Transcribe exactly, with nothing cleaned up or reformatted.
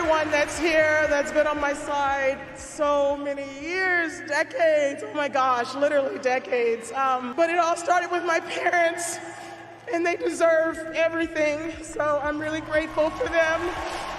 everyone that's here, that's been on my side so many years, decades, oh my gosh, literally decades. Um, but it all started with my parents, and they deserve everything, so I'm really grateful for them.